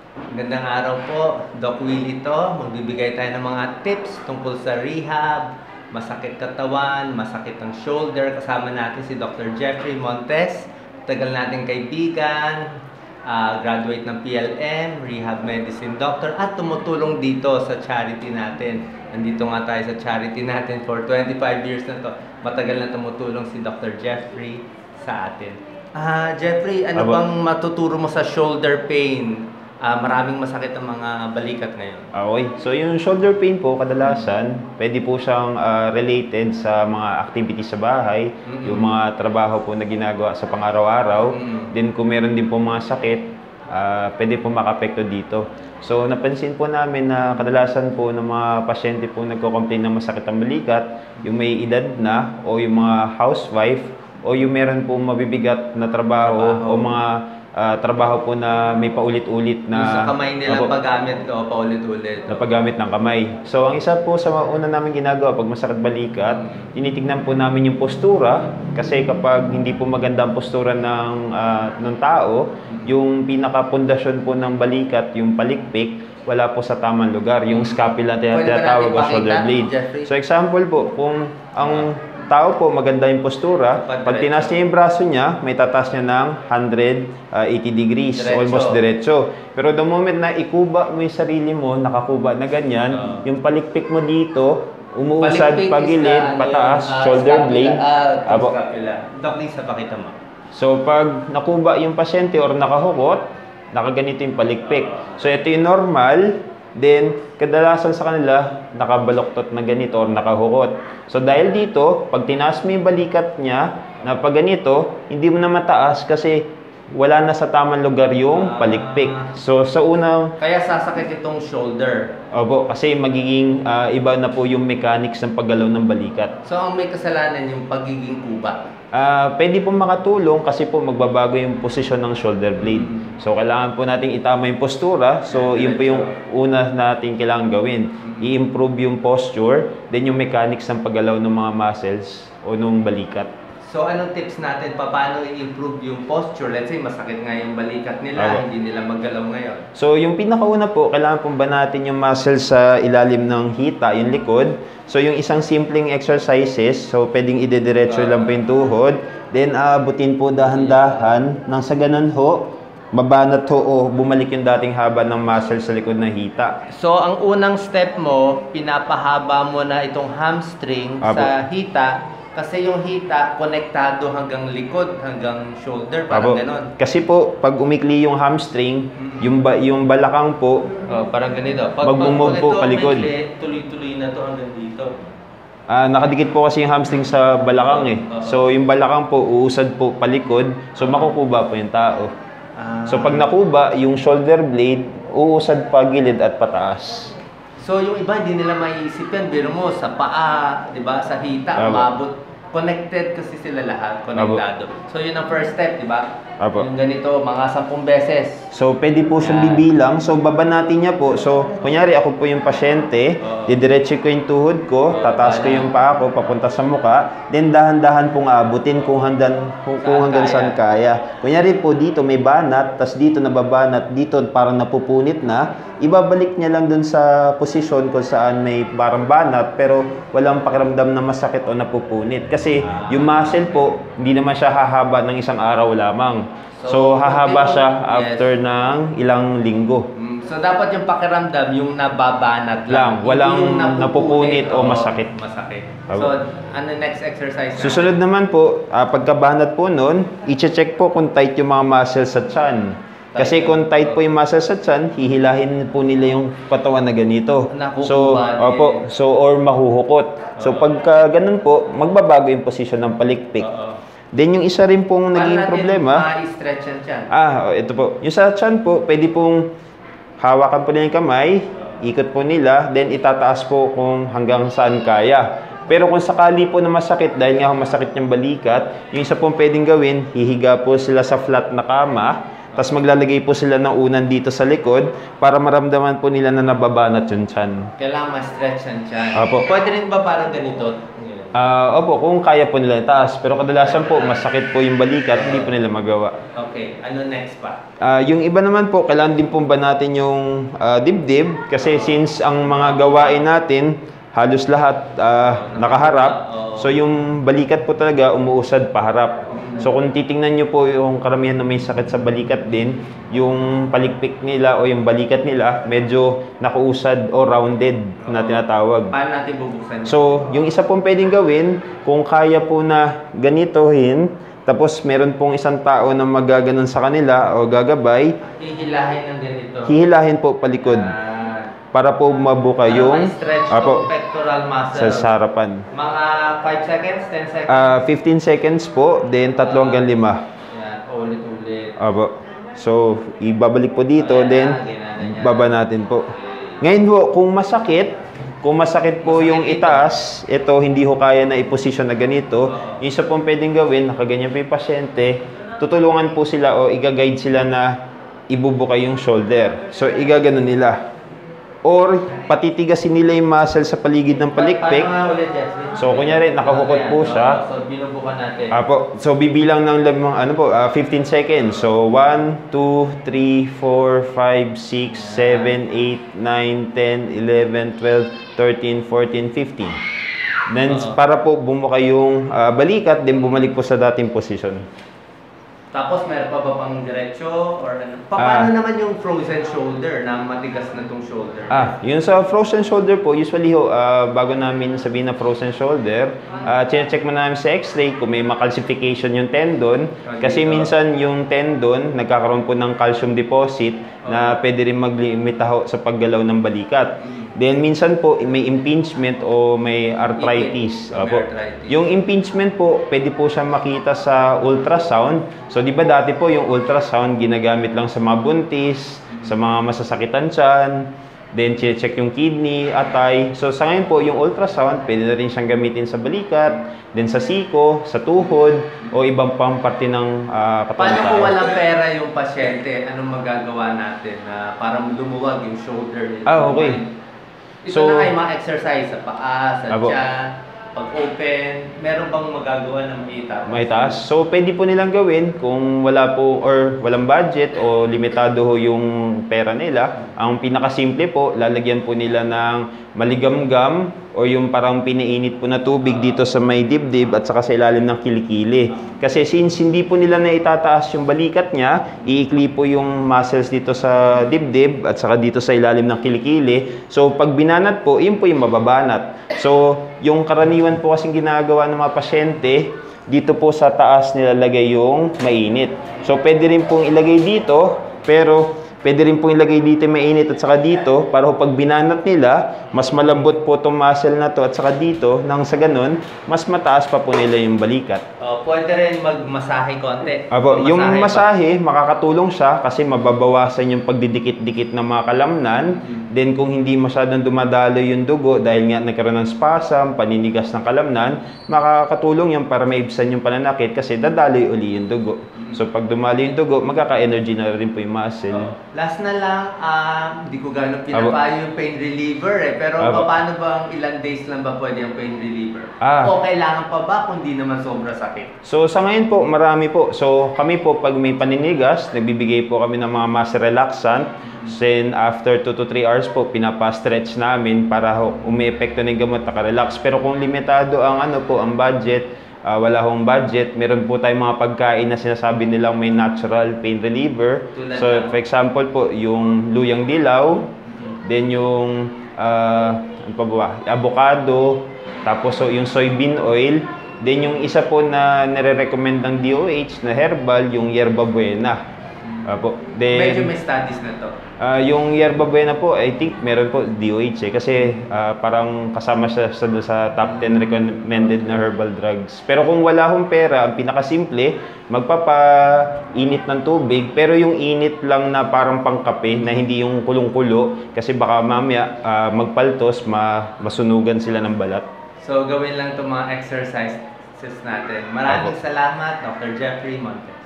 Magandang araw po, Doc Willie to. Magbibigay tayo ng mga tips tungkol sa rehab, masakit katawan, masakit ang shoulder. Kasama natin si Dr. Jeffrey Montes, tagal nating kaibigan, graduate ng PLM, rehab medicine doctor, at tumutulong dito sa charity natin. Nandito nga tayo sa charity natin for 25 years na to. Matagal na tumutulong si Dr. Jeffrey sa atin. Jeffrey, ano bang matuturo mo sa shoulder pain? Maraming masakit ang mga balikat ngayon. Okay. So yung shoulder pain po, kadalasan, pwede po siyang related sa mga activities sa bahay, yung mga trabaho po na ginagawa sa pang-araw-araw. Then kung meron din po mga sakit, pwede po makapekto dito. So napansin po namin na kadalasan po ng mga pasyente po nagko-complain na masakit ang balikat, yung may edad na o yung mga housewife o yung meron po mabibigat na trabaho. O mga trabaho po na may paulit-ulit na yung sa kamay nilang paggamit ko, paulit-ulit. Na paggamit ng kamay. So, ang isa po sa una namin ginagawa pag masakit balikat, tinitignan po namin yung postura. Kasi kapag hindi po maganda ang postura ng tao, yung pinaka-pundasyon po ng balikat, yung palikpik, wala po sa tamang lugar. Yung scapula tinatawag o shoulder blade. Jeffrey? So, example po, kung ang tao po maganda yung postura, pag tinaas niya yung braso niya, may tataas niya ng 180 degrees, almost diretso. Pero the moment na ikuba mo yung sarili mo, nakakuba na ganyan, yung palikpik mo dito, umuusad, pagilid, pataas, shoulder blade. Doc, Lisa, pakita mo. So, pag nakuba yung pasyente or nakahukot, nakaganito yung palikpik. So, ito yung normal. Then, kadalasan sa kanila, nakabaloktot na ganito or nakahukot. So, dahil dito, pag tinaas mo yung balikat niya, na pag ganito, hindi mo na mataas kasi wala na sa tamang lugar yung palikpik. So, sa unang... Kaya sasakit itong shoulder. Opo, kasi magiging iba na po yung mechanics ng paggalaw ng balikat. So, ang may kasalanan yung pagiging kuba. Pwede po makatulong kasi po magbabago yung posisyon ng shoulder blade. So, kailangan po nating itama yung postura. So, yun po yung una natin kailangan gawin. I-improve yung posture, then yung mechanics ng paggalaw ng mga muscles o ng balikat. So, anong tips natin? Paano i-improve yung posture? Let's say, masakit nga yung balikat nila, hindi nila maggalaw ngayon. So, yung pinakauna po, kailangan pong banatin yung muscles sa ilalim ng hita, yung likod. So, yung isang simpleng exercises, so pwedeng idediretso lang po yung tuhod. Then, aabutin po dahan-dahan nang sa ganun ho, mabanat ho o bumalik yung dating haba ng muscle sa likod ng hita. So, ang unang step mo, pinapahaba mo na itong hamstring sa hita. Kasi yung hita, konektado hanggang likod, hanggang shoulder, parang ganon. Kasi po, pag umikli yung hamstring, yung balakang po, parang ganito. Pag bumove po, palikod. Tuloy-tuloy na to hanggang dito. Nakadikit po kasi yung hamstring sa balakang eh. So, yung balakang po, uusad po palikod. So, makukuba po yung tao. So, pag nakuba, yung shoulder blade, uusad pa gilid at pataas. So, yung iba hindi nila maiisip yan. Biro mo, sa paa, di ba? Sa hita, umabot. Connected kasi sila lahat, konektado. So, yun ang first step, di ba? Yung ganito, mga 10 beses. So, pwede po siyang bibilang. So, baba natin niya po. So, kunyari, ako po yung pasyente. Didiretso ko yung tuhod ko. Tataas ko yung paa ko, papunta sa muka. Then, dahan-dahan pong aabutin kung hanggang saan kaya. Kunyari po, dito may banat. Tas dito nababanat. Dito parang napupunit na. Ibabalik niya lang dun sa posisyon kung saan may parang banat. Pero, walang pakiramdam na masakit o napupunit. Kasi, yung muscle po, hindi naman siya hahaba ng isang araw lamang. So, hahaba siya after ng ilang linggo. So, dapat yung pakiramdam, yung nababanat lang. Walang yung napupunit o masakit. So, ano next exercise na? Susunod naman po, pagkabanat po nun, i-check po kung tight yung mga muscles sa tiyan. Kasi kung tight po yung muscles sa tiyan, hihilahin po nila yung katawan na ganito. So, or mahuhukot. So, pagka ganun po, magbabago yung posisyon ng palikpik. Then yung isa rin pong naging problema, stretch yan tiyan. Ito po. Yung sa tiyan po, pwede pong hawakan po nila yung kamay, ikot po nila, then itataas po kung hanggang saan kaya. Pero kung sakali po na masakit, dahil nga masakit yung balikat, yung isa pong pwedeng gawin, hihiga po sila sa flat na kama, tapos maglalagay po sila ng unan dito sa likod para maramdaman po nila na nababanat yung tiyan. Kailangan ma-stretch ang tiyan. Apo. Pwede rin ba parang ganito? Opo, kung kaya po nila itaas. Pero kadalasan po, masakit po yung balikat, hindi po nila magawa. Okay, ano next pa? Yung iba naman po, kailangan din po ba natin yung dibdib? Kasi since ang mga gawain natin, halos lahat nakaharap. So yung balikat po talaga umuusad paharap. So kung titingnan nyo po yung karamihan na may sakit sa balikat din, yung palikpik nila o yung balikat nila medyo nakuusad o rounded na tinatawag. Paano natin bubuksan yun? So yung isa pong pwedeng gawin, kung kaya po na ganitohin, tapos meron pong isang tao na magaganon sa kanila o gagabay, Hihilahin ng ganito. hihilahin po palikod para po mabuka yung stretch apo, pectoral muscle. sa harapan. Mga 5 seconds, 10 seconds? 15 seconds po, then 3 hanggang 5. Yan, ulit-ulit. Apo. So, ibabalik po dito, then baba natin po. Ngayon po, kung masakit po yung itaas, ito hindi ho kaya na i-position na ganito, yung isa pong pwedeng gawin, nakaganyan po yung pasyente, tutulungan po sila o i-guide sila na ibubuka yung shoulder. So, igaganon nila. Or, patitigasin nila yung muscle sa paligid ng palikpik. Paano nga ulit, Jesse? So, kunyari, nakahukot po siya. So, binubukan natin. Apo, so bibilang ng 15 seconds. So 1, 2, 3, 4, 5, 6, 7, 8, 9, 10, 11, 12, 13, 14, 15. Then para po bumuka yung balikat, then bumalik po sa dating position. Tapos meron pa ba pang diretso or ano? Paano naman yung frozen shoulder na matigas na tong shoulder? Yun sa frozen shoulder po, usually ho, bago namin sabihin na frozen shoulder, check mo namin sa x-ray kung may macalcification yung tendon. Kasi minsan yung tendon, nagkakaroon po ng calcium deposit na pwede rin maglimita ho sa paggalaw ng balikat. Then minsan po may impingement o may arthritis. Yung impingement po, pwede po siya makita sa ultrasound. So di ba dati po yung ultrasound ginagamit lang sa mga buntis, sa mga masasakitan tiyan, then check yung kidney, atay. So sa ngayon po yung ultrasound, pwede na rin siyang gamitin sa balikat, then sa siko, sa tuhod, o ibang pang parte ng katawan. Paano kung walang pera yung pasyente? Anong magagawa natin na parang lumuwag yung shoulder nito? Okay. Ito na kayo mga exercise sa paa, sa Abo. tiyan, pag-open. Meron bang magagawa ng maitaas? So, pwede po nilang gawin kung wala po or walang budget o limitado ho yung pera nila. Ang pinakasimple po, lalagyan po nila ng maligamgam o yung parang piniinit po na tubig dito sa may dibdib at saka sa ilalim ng kilikili. Kasi since hindi po nila na itataas yung balikat niya, iikli po yung muscles dito sa dibdib at saka dito sa ilalim ng kilikili. So pag binanat po, yun po yung mababanat. So yung karaniwan po kasing ginagawa ng mga pasyente, dito po sa taas nilalagay yung mainit. So pwede rin pong ilagay dito, pero pwede rin pong ilagay dito yung mainit at saka dito para pag binanat nila, mas malambot po itong muscle na to at saka dito, nang sa ganun, mas mataas pa po nila yung balikat. Pwede rin magmasahe konti. Yung masahe, makakatulong siya kasi mababawasan yung pagdidikit-dikit ng mga kalamnan. Then kung hindi masyadong dumadalo yung dugo dahil nga nagkaroon ng spasm, paninigas ng kalamnan, makakatulong yan para maibsan yung pananakit kasi dadaloy uli yung dugo. So pag dumaloy yung dugo, magkaka-energy na rin po yung muscle. Last na lang, hindi ko gano'ng pinapayo yung pain reliever pero paano bang ilang days lang ba pwede yung pain reliever? O kailangan pa ba kung di naman sobra sakit? So sa ngayon po, marami po. So kami po pag may paninigas, nagbibigay po kami ng mga muscle relaxant. Then after 2 to 3 hours po, pinapa-stretch namin para umi-epekto ng gamot, naka-relax. Pero kung limitado ang ang budget, wala hong budget, meron po tayong mga pagkain na sinasabi nilang may natural pain reliever. So for example po, yung luyang dilaw, then yung ano pa ba? Avocado, tapos yung soybean oil, then yung isa po na nire-recommend ng DOH na herbal, yung yerba buena. Then, medyo may studies na to. Yung yerba buena po, I think meron po DOH kasi parang kasama siya sa top 10 recommended na herbal drugs. Pero kung wala hong pera, ang pinakasimple, magpapainit ng tubig, pero yung init lang na parang pangkape na hindi yung kulong-kulo kasi baka mamaya magpaltos, masunugan sila ng balat. So gawin lang itong mga exercises natin. Maraming salamat, Dr. Jeffrey Montes.